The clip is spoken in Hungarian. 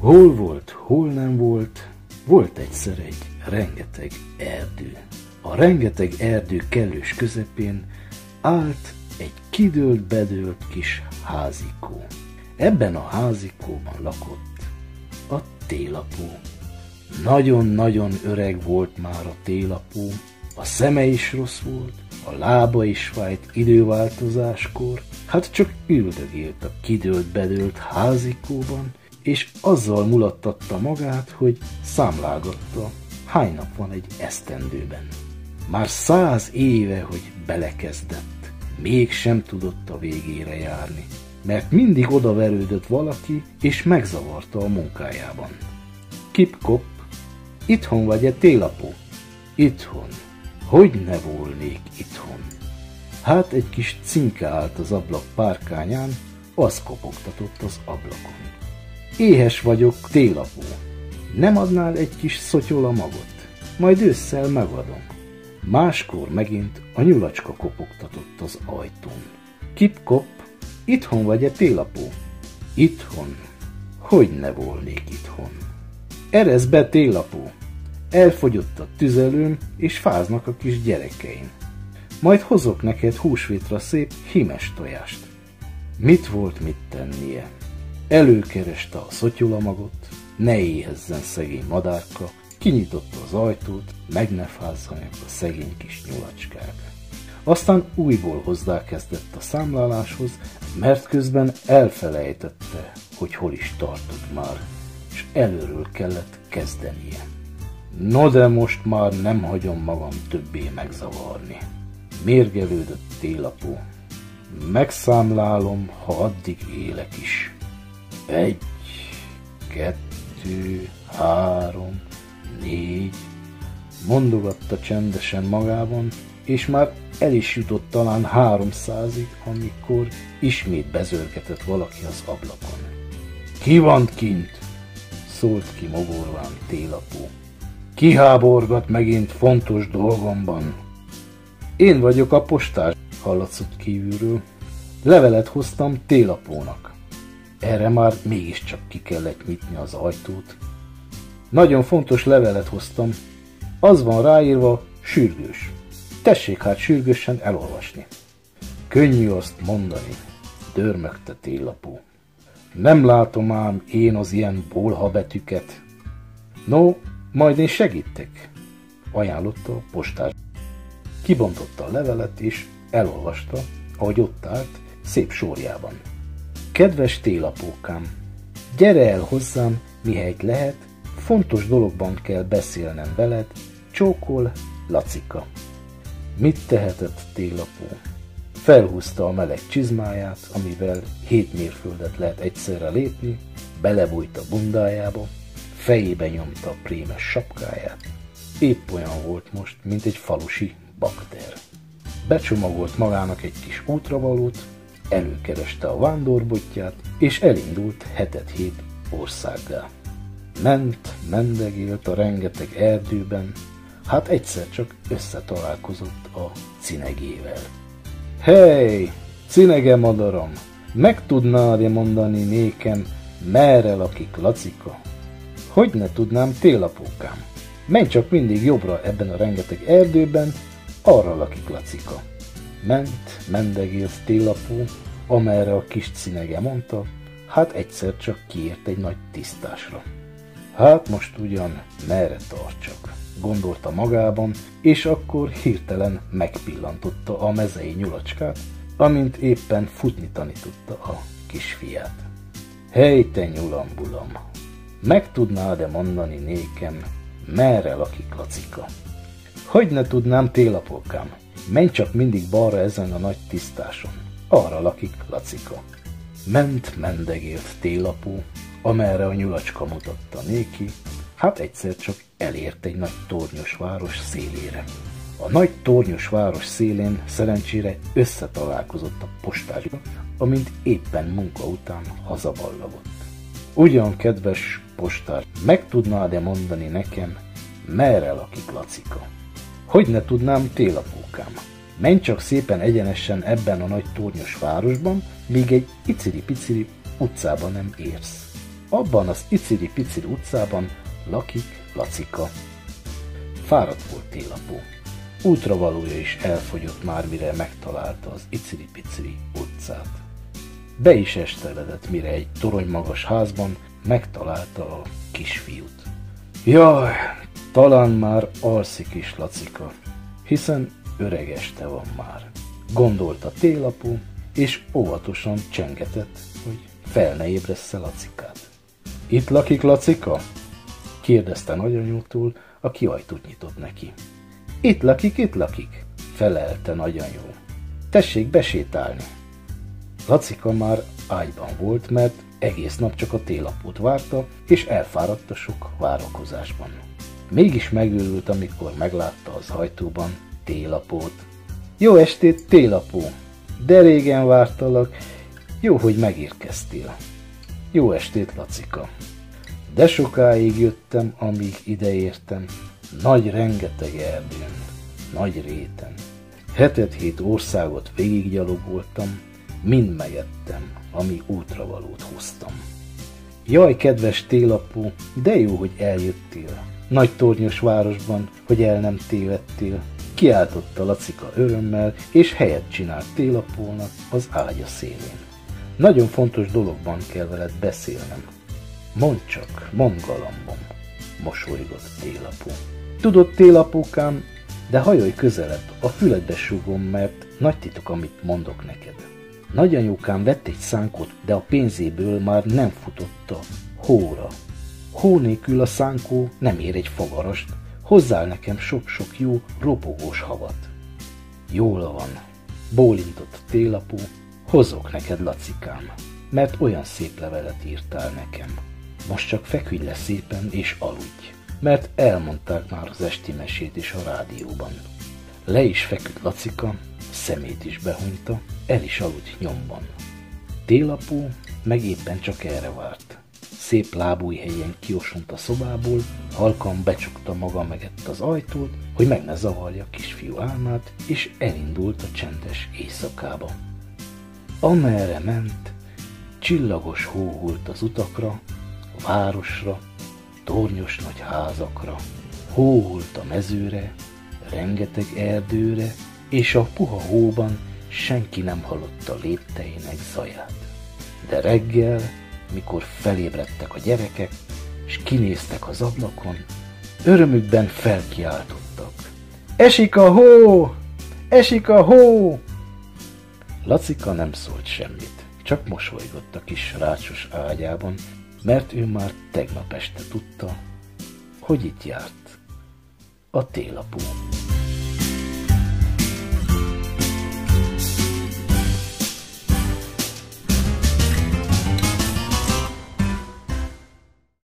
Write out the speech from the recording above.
Hol volt, hol nem volt, volt egyszer egy rengeteg erdő. A rengeteg erdő kellős közepén állt egy kidőlt-bedőlt kis házikó. Ebben a házikóban lakott a télapó. Nagyon-nagyon öreg volt már a télapó, a szeme is rossz volt, a lába is fájt időváltozáskor, hát csak üldögélt a kidőlt-bedőlt házikóban, és azzal mulattatta magát, hogy számlálgatta, hány nap van egy esztendőben. Már 100 éve, hogy belekezdett, mégsem tudott a végére járni, mert mindig odaverődött valaki, és megzavarta a munkájában. Kip-kop, itthon vagy-e télapó? Itthon. Hogy ne volnék itthon? Hát egy kis cinke állt az ablak párkányán, az kopogtatott az ablakon. Éhes vagyok, télapó. Nem adnál egy kis szottyolamagot? Majd ősszel megadom. Máskor megint a nyulacska kopogtatott az ajtón. Kip-kop, itthon vagy-e télapó? Itthon. Hogy ne volnék itthon? Eresz be, télapó. Elfogyott a tüzelőm, és fáznak a kis gyerekeim. Majd hozok neked húsvétra szép hímes tojást. Mit volt mit tennie? Előkereste a szottyolamagot, ne éhezzen szegény madárka, kinyitotta az ajtót, meg ne fázzanak a szegény kis nyulacskák. Aztán újból hozzákezdett a számláláshoz, mert közben elfelejtette, hogy hol is tartott már, és előről kellett kezdenie. No de most már nem hagyom magam többé megzavarni. Mérgelődött télapó. Megszámlálom, ha addig élek is. 1, 2, 3, 4, mondogatta csendesen magában, és már el is jutott talán 300-ig, amikor ismét bezörgetett valaki az ablakon. Ki van kint? Szólt ki mogorván télapó. Ki háborgat megint fontos dolgomban? Én vagyok a postás, hallatszott kívülről. Levelet hoztam télapónak. Erre már mégiscsak ki kellett nyitni az ajtót. Nagyon fontos levelet hoztam. Az van ráírva, sürgős. Tessék hát sürgősen elolvasni. Könnyű azt mondani, dörmögte télapó. Nem látom ám én az ilyen bolha betűket. No, majd én segítek, ajánlotta a postás. Kibontotta a levelet, és elolvasta, ahogy ott állt, szép sorjában. Kedves télapókám, gyere el hozzám, mihelyt lehet, fontos dologban kell beszélnem veled, csókol, Lacika. Mit tehetett télapó? Felhúzta a meleg csizmáját, amivel 7 mérföldet lehet egyszerre lépni, belebújt a bundájába, fejébe nyomta a prémes sapkáját. Épp olyan volt most, mint egy falusi bakter. Becsomagolt magának egy kis útravalót, előkereste a vándorbottját, és elindult 7 országgá. Mendegélt a rengeteg erdőben, hát egyszer csak összetalálkozott a cinegével. Hey, cinege madaram, meg tudnád-e mondani nékem, merre lakik Lacika? Hogy ne tudnám, télapókám? Menj csak mindig jobbra ebben a rengeteg erdőben, arra lakik Lacika. Mendegélt télapó, amerre a kis cinege mondta, hát egyszer csak kiért egy nagy tisztásra. Hát most ugyan merre tartsak, gondolta magában, és akkor hirtelen megpillantotta a mezei nyulacskát, amint éppen futni tanította a kisfiát. Hely, te nyulambulam! Meg tudnád-e mondani nékem, merre lakik Lacika? Hogy ne tudnám, télapókám? Menj csak mindig balra ezen a nagy tisztáson. Arra lakik Lacika. Mendegélt télapó, amerre a nyulacska mutatta néki, hát egyszer csak elért egy nagy tornyos város szélére. A nagy tornyos város szélén szerencsére összetalálkozott a postásba, amint éppen munka után hazaballagott. Ugyan, kedves postás, meg tudnád-e mondani nekem, merre lakik Lacika? Hogy ne tudnám, télapókám? Menj csak szépen egyenesen ebben a nagy tornyos városban, míg egy iciri-piciri utcában nem érsz. Abban az iciri-piciri utcában lakik Lacika. Fáradt volt Télapó. Útravalója is elfogyott már, mire megtalálta az iciri-piciri utcát. Be is esteledett, mire egy toronymagas házban megtalálta a kisfiút. Jaj, talán már alszik is Lacika, hiszen öreg este van már, gondolta Télapó, és óvatosan csengetett, hogy fel ne ébressze Lacikát. Itt lakik Lacika? Kérdezte nagyanyótól, aki ajtót nyitott neki. Itt lakik, felelte nagyanyó. Tessék besétálni. Lacika már ágyban volt, mert egész nap csak a Télapót várta, és elfáradt a sok várakozásban. Mégis megőrült, amikor meglátta az ajtóban Télapót. Jó estét, Télapó! De régen vártalak, jó, hogy megérkeztél. Jó estét, Lacika! De sokáig jöttem, amíg ideértem, nagy rengeteg erdőn, nagy réten. 7 országot végiggyalogoltam, mind megettem, ami útravalót hoztam. Jaj, kedves Télapó, de jó, hogy eljöttél. Nagy tornyos városban, hogy el nem tévedtél. Kiáltotta Lacika örömmel, és helyet csinált Télapónak az ágya szélén. Nagyon fontos dologban kell veled beszélnem. Mondd csak, mondd galambom, mosolygott Télapó. Tudod, Télapókám, de hajolj közelebb, a füledbe súgom, mert nagy titok, amit mondok neked. Nagyanyókám vett egy szánkót, de a pénzéből már nem futotta hóra. Hó nélkül a szánkó nem ér egy fogarast, hozzál nekem sok-sok jó, ropogós havat. Jól van, bólintott Télapó, hozok neked, Lacikám, mert olyan szép levelet írtál nekem. Most csak feküdj le szépen és aludj, mert elmondták már az esti mesét is a rádióban. Le is feküdt Lacika, szemét is behunyta, el is aludt nyomban. Télapó meg éppen csak erre várt. Szép lábújhelyen kiosont a szobából, halkan becsukta maga mögött az ajtót, hogy meg ne zavarja a kisfiú álmát, és elindult a csendes éjszakába. Amerre ment, csillagos hó hult az utakra, a városra, tornyos nagy házakra. Hó hult a mezőre, rengeteg erdőre, és a puha hóban senki nem hallotta lépteinek zaját. De reggel, mikor felébredtek a gyerekek, és kinéztek az ablakon, örömükben felkiáltottak. Esik a hó! Esik a hó! Lacika nem szólt semmit, csak mosolygott a kis rácsos ágyában, mert ő már tegnap este tudta, hogy itt járt a Télapó.